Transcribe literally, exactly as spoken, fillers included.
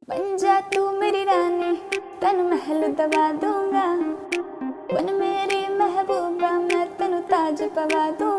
बन जा तू मेरी रानी, तेन महल दबा दूंगा। बन मेरी महबूबा, मैं तेन ताज पवा दूंगा।